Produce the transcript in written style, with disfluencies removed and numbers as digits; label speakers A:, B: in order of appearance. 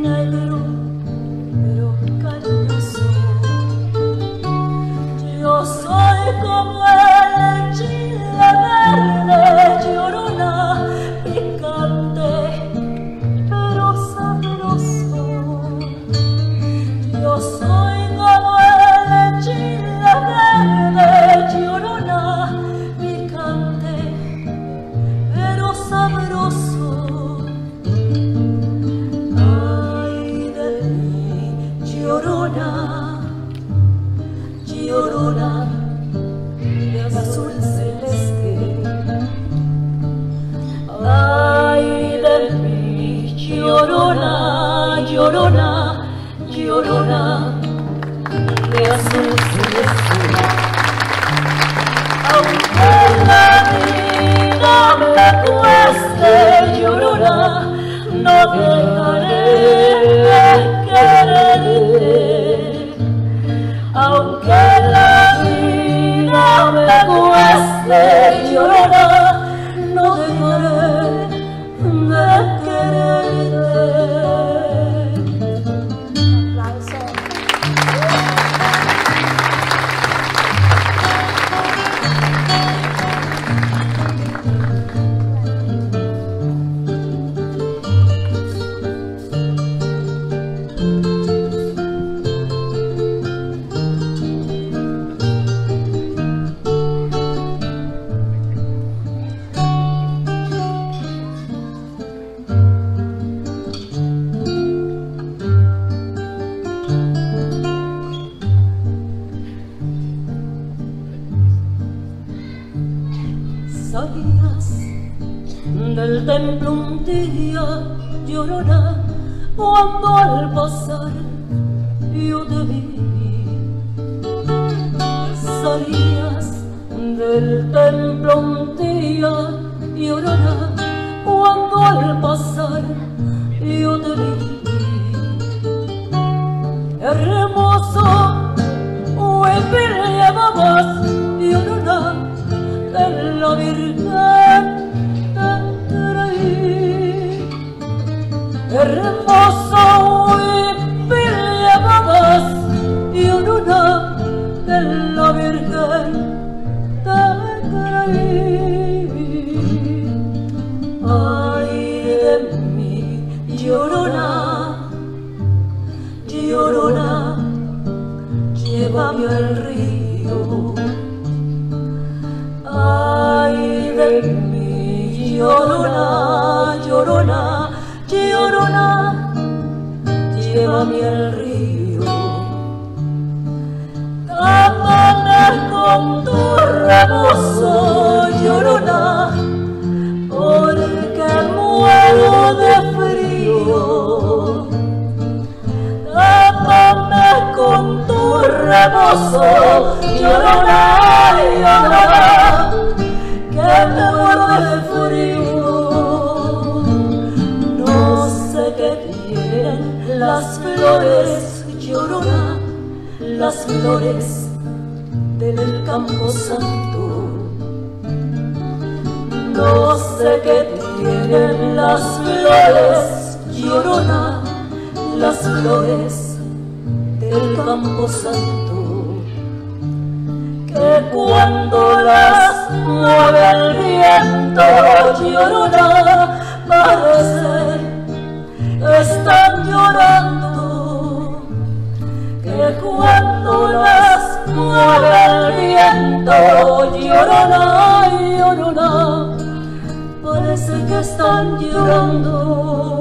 A: negro pero cariñoso. Yo soy como el chile verde, llorona, picante pero sabroso. Yo soy como el chile verde, llorona, picante pero sabroso. Ay de mí, llorona, llorona de azul celeste. Ay de mí, llorona, llorona, llorona de azul celeste. Aunque la vida me cueste, llorona, no dejaré de quererte. Aunque la vida me cueste, llorona, no dejaré de quererte. Salías del templo un día, llorona, cuando al pasar yo te vi. Salías del templo un día, llorona, cuando al pasar yo te vi. Hermoso, huipil llevabas, llorona, de la Virgen te traí. Hermoso huipil llevabas, llorona, de la Virgen te traí. Ay de mí, llorona, llorona, llévame al río. Ay de mí, llorona, llorona, llorona, llévame al río. Tápame con tu rebozo, llorona, porque muero de frío. Tápame con tu rebozo, llorona, llorona, que me muero de frío. No sé qué tienen las flores, llorona, las flores del campo santo. No sé qué tienen las flores, llorona, las flores del campo santo, que cuando las mueve el viento, llorona, parece están llorando. Que cuando las mueve el viento, llorona, llorona, parece que están llorando.